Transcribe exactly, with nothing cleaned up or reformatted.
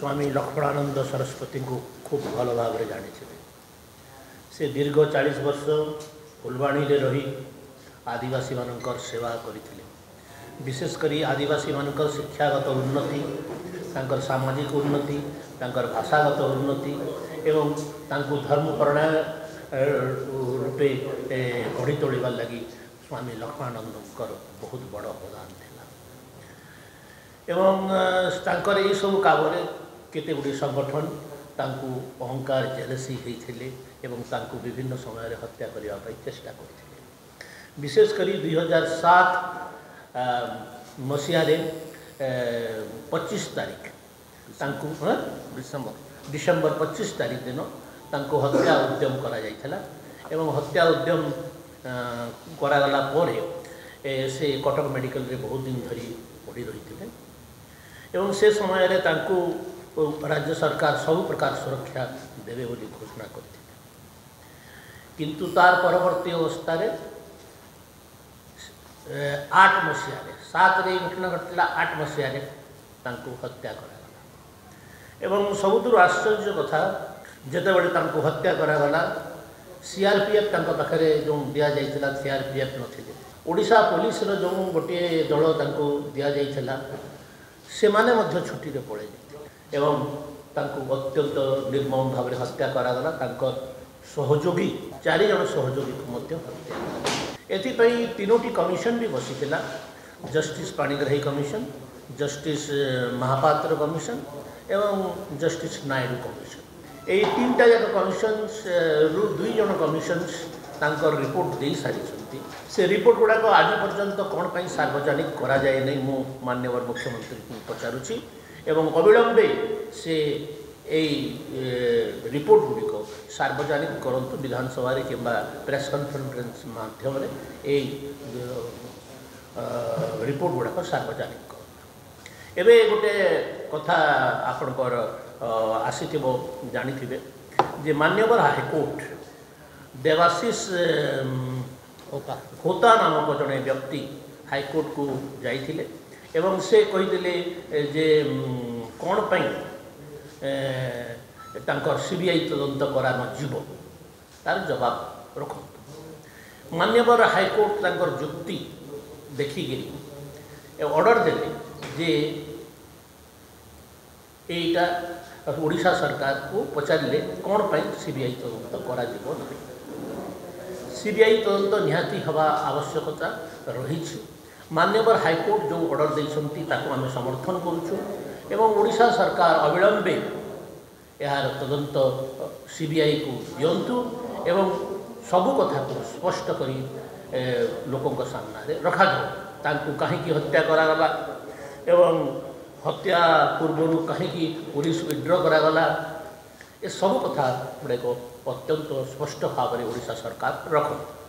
स्वामी लक्ष्मणानंद सरस्वती को खूब भल भाव जानी से दीर्घ चालीस वर्ष फुलवाणी रे रही आदिवासी मानकर सेवा करथिले। विशेषकर आदिवासी मानकर शिक्षागत उन्नति, तांकर सामाजिक उन्नति, तांकर भाषागत उन्नति एवं तांको धर्मपरायण रूपे गढ़ी तोड़ार लगी स्वामी लक्ष्मणानंदकर बहुत बड़ अवदान था। एवं तांकर ये सब काम केते गुडी संगठन तांको अहंकार जेलसी होते एवं तांको विभिन्न समय हत्या करने चेष्टा करथिले। विशेषकर दुई हजार सात मसीह पच्चीस तारीख तांको डिसेम्बर डिसेम्बर पच्चीस तारीख दिन तांको हत्या उद्यम करा जाइथला एवं हत्या उद्यम करागला पर से कटक मेडिकल रे बहुत दिन धरी पड़ी रही एवं से समय रे तांको राज्य सरकार सब प्रकार सुरक्षा देवे बोली घोषणा करथिले। किंतु तार परवर्ती अवस्था रे आठ मसीह सात रे घटना घटला आठ मसीह तांको हत्या करागला एवं सबुठु आश्चर्य कथा जेते बड़े तांको हत्या करागला सीआरपीएफ तांको पाखरे जो दिया जाइथिला सीआरपीएफ नथिले। ओडिशा पुलिस रो जो गोटे दल तांको दिया जाइथिला से माने मध्य छुट्टी रे पळे एवं तांको अत्यंत निर्मम भाव में हत्या करागला। तांकर सहयोगी चारि जन सहयोगी को मध्य हत्या एथिपई तीनोटी कमिशन भी बसीथिला। Justice Panigrahi commission, justice Mahapatra commission एवं जस्टिस नायडू कमिशन। ये तीन टा जाक कमिशन रु दुई जन कमिशन तांकर रिपोर्ट दे सारी से रिपोर्ट गुड़ाक आज पर्यंत कौन पर सार्वजनिक करा जाए नहीं मु माननीय मुख्यमंत्री को पचारुची एवं अविलंबे से यही रिपोर्ट गुड़िक सार्वजनिक करंतु विधानसभा कि प्रेस कॉन्फ्रेंस माध्यम रिपोर्ट गुड़ाक सार्वजनिक कर। एबे गोटे कथा आपणकर आसीथिबो जानिथिबे जे माननीय हाईकोर्ट देवाशीष होता नामक जड़े व्यक्ति हाईकोर्ट को जाइथिले एवं से कहिथिले जे कौन पई तांकर सीबीआई तदंत करा न जीव तार जवाब रखु। मान्यवर हाईकोर्ट तांकर जुक्ति देखिकी ऑर्डर देले जे एटा ओडिशा सरकार को पचारे कौन पई सीबीआई तदंत करा जीव नहीं। सीबीआई तदंत निहाती हवा आवश्यकता रही। मान्यवर हाईकोर्ट जो ऑर्डर देइछंती ताको आमे समर्थन करूछु एवं ओडिशा सरकार अविलंबे यार तदंत सीबीआई को दियंतु एवं सबु कथा को स्पष्ट करी लोकों सामने रखा जाओ। तांको कहीं हत्या करागला एवं हत्या पूर्व कहीं पुलिस विड्र करागला ये सब कथा गुड़ाक अत्यंत स्पष्ट भाव में ओडिशा सरकार रखते।